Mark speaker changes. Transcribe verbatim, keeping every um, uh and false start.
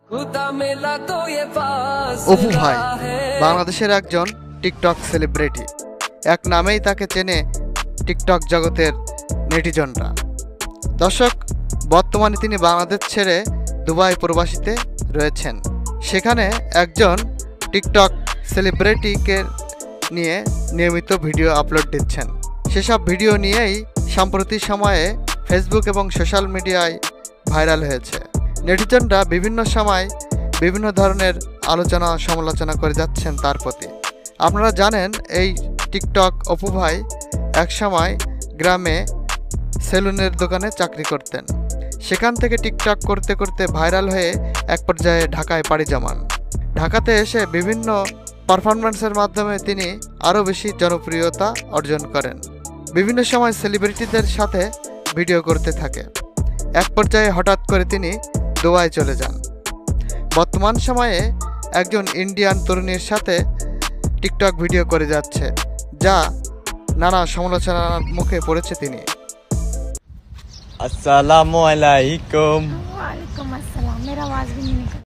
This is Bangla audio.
Speaker 1: অপু ভাই বাংলাদেশের একজন টিকটক সেলিব্রিটি। এক নামেই তাকে চেনে টিকটক জগতের নেটিজনরা। দর্শক, বর্তমানে তিনি বাংলাদেশ ছেড়ে দুবাই প্রবাসীতে রয়েছেন। সেখানে একজন টিকটক সেলিব্রিটিকে নিয়ে নিয়মিত ভিডিও আপলোড দিচ্ছেন। সেসব ভিডিও নিয়েই সাম্প্রতিক সময়ে ফেসবুক এবং সোশ্যাল মিডিয়ায় ভাইরাল হয়েছে। নেটিজনরা বিভিন্ন সময় বিভিন্ন ধরনের আলোচনা সমালোচনা করে যাচ্ছেন তার প্রতি। আপনারা জানেন, এই টিকটক অপু ভাই একসময় গ্রামে সেলুনের দোকানে চাকরি করতেন। সেখান থেকে টিকটক করতে করতে ভাইরাল হয়ে এক পর্যায়ে ঢাকায় পাড়ি জমান। ঢাকাতে এসে বিভিন্ন পারফরম্যান্সের মাধ্যমে তিনি আরও বেশি জনপ্রিয়তা অর্জন করেন। বিভিন্ন সময় সেলিব্রিটিদের সাথে ভিডিও করতে থাকে। এক পর্যায়ে হঠাৎ করে তিনি দুবাই চলে যান। বর্তমান সময়ে একজন ইন্ডিয়ান তরুণীর সাথে টিকটক ভিডিও করে যাচ্ছে, যা নানা সমালোচনার মুখে পড়েছে তিনি।
Speaker 2: अस्सलामु अलैकुम।
Speaker 3: वालेकुम अस्सलाम। मेरा आवाज भी नहीं निकल